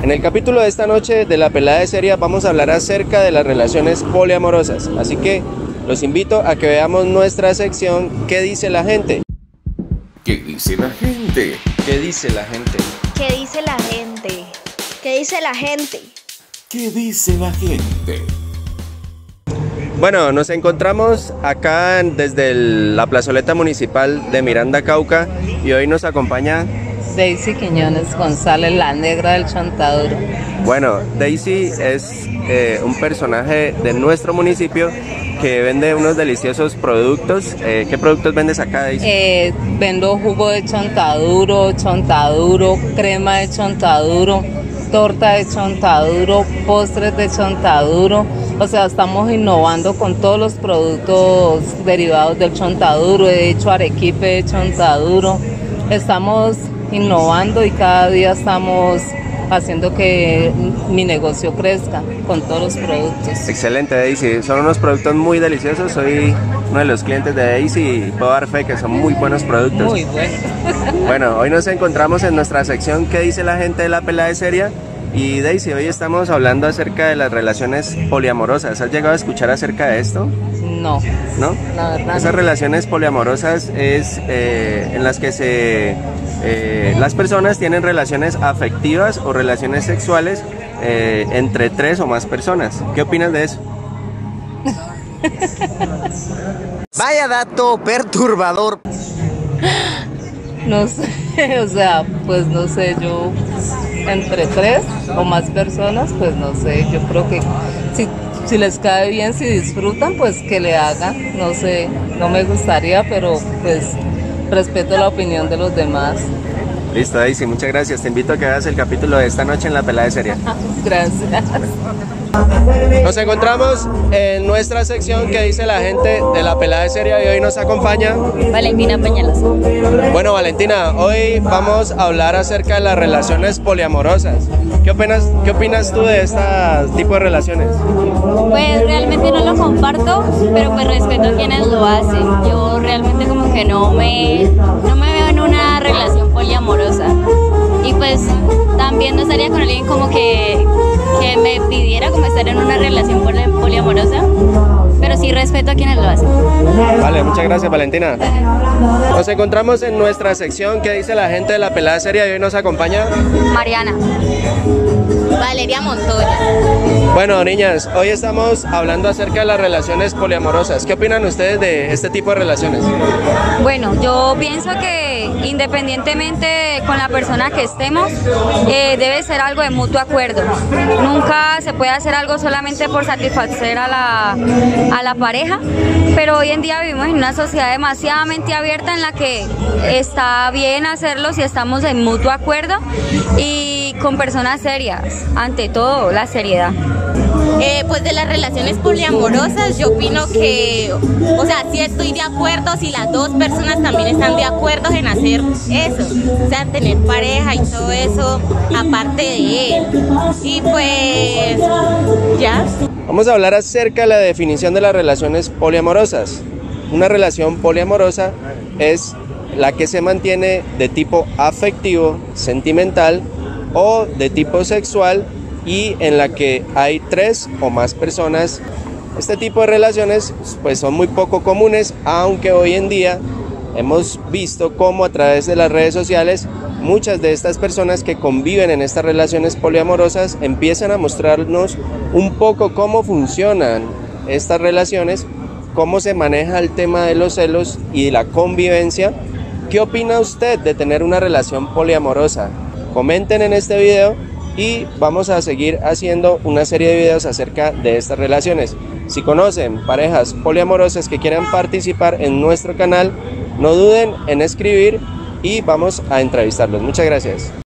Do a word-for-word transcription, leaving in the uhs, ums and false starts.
En el capítulo de esta noche de La Pelada de Seria vamos a hablar acerca de las relaciones poliamorosas, así que los invito a que veamos nuestra sección ¿Qué dice la gente? ¿Qué dice la gente? ¿Qué dice la gente? ¿Qué dice la gente? ¿Qué dice la gente? ¿Qué dice la gente? Bueno, nos encontramos acá desde el- la plazoleta municipal de Miranda, Cauca, y hoy nos acompaña... Daisy Quiñones González, la negra del Chontaduro. Bueno, Daisy es eh, un personaje de nuestro municipio que vende unos deliciosos productos. Eh, ¿Qué productos vendes acá, Daisy? Eh, vendo jugo de chontaduro, chontaduro, crema de chontaduro, torta de chontaduro, postres de chontaduro. O sea, estamos innovando con todos los productos derivados del chontaduro. He hecho arequipe de chontaduro. Estamos innovando y cada día estamos haciendo que mi negocio crezca con todos los productos. Excelente, Daisy. Son unos productos muy deliciosos. Soy uno de los clientes de Daisy y puedo dar fe que son muy buenos productos. Muy bueno. Bueno, hoy nos encontramos en nuestra sección ¿Qué dice la gente de La Pelada de Seria? Y Daisy, hoy estamos hablando acerca de las relaciones poliamorosas. ¿Has llegado a escuchar acerca de esto? No, ¿No? la verdad. Esas no. relaciones poliamorosas es eh, en las que se eh, las personas tienen relaciones afectivas o relaciones sexuales eh, entre tres o más personas. ¿Qué opinas de eso? Vaya dato perturbador. No sé, o sea, pues no sé, yo entre tres o más personas, pues no sé, yo creo que si, si les cae bien, si disfrutan, pues que le hagan, no sé, no me gustaría, pero pues respeto la opinión de los demás. Listo, Daisy, muchas gracias. Te invito a que veas el capítulo de esta noche en La Pelada de Seria. Gracias. Nos encontramos en nuestra sección ¿Qué dice la gente de La Pelada de Seria? Y hoy nos acompaña Valentina Peñalas. Bueno, Valentina, hoy vamos a hablar acerca de las relaciones poliamorosas. ¿Qué opinas, qué opinas tú de este tipo de relaciones? Pues realmente no lo comparto, pero pues respeto a quienes lo hacen. Yo realmente como que no me, no me veo en una relación poliamorosa. Y pues también no estaría con alguien como que, que me pidiera como estar en una relación poli- poliamorosa, pero sí respeto a quienes lo hacen. Vale, muchas gracias, Valentina. Nos encontramos en nuestra sección ¿Qué dice la gente de La Pelada de Seria? Y hoy nos acompaña... Mariana. Valeria Montoya. Bueno, niñas, hoy estamos hablando acerca de las relaciones poliamorosas. ¿Qué opinan ustedes de este tipo de relaciones? Bueno, yo pienso que independientemente con la persona que estemos, eh, debe ser algo de mutuo acuerdo. Nunca se puede hacer algo solamente por satisfacer a la, a la pareja, pero hoy en día vivimos en una sociedad demasiadamente abierta en la que está bien hacerlo si estamos en mutuo acuerdo y con personas serias, ante todo la seriedad. Eh, pues de las relaciones poliamorosas yo opino que, o sea, sí estoy de acuerdo si las dos personas también están de acuerdo en hacer eso, o sea, tener pareja y todo eso aparte de él. Y pues, ya. Vamos a hablar acerca de la definición de las relaciones poliamorosas. Una relación poliamorosa es la que se mantiene de tipo afectivo, sentimental o de tipo sexual y en la que hay tres o más personas. Este tipo de relaciones pues son muy poco comunes, aunque hoy en día hemos visto cómo a través de las redes sociales muchas de estas personas que conviven en estas relaciones poliamorosas empiezan a mostrarnos un poco cómo funcionan estas relaciones, cómo se maneja el tema de los celos y la convivencia. ¿Qué opina usted de tener una relación poliamorosa? Comenten en este video y vamos a seguir haciendo una serie de videos acerca de estas relaciones. Si conocen parejas poliamorosas que quieran participar en nuestro canal, no duden en escribir y vamos a entrevistarlos. Muchas gracias.